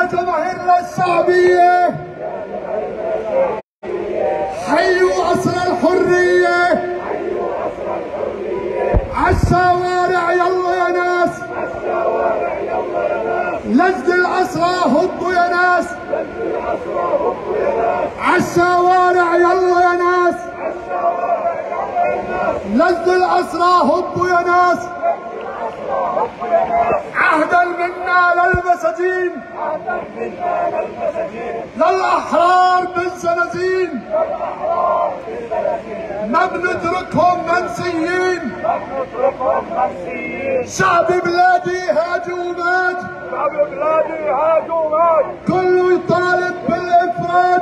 جماهيرنا الشعبية حيوا أسرى الحرية عالشوارع يلا يا ناس لزق الأسرى هبوا يا ناس عالشوارع يلا يا ناس لزق الأسرى هبوا يا ناس عهدا منا للمساجين للأحرار بالزنازين ما بنتركهم منسيين شعب بلادي هاجي ومات كله يطالب بالإفراج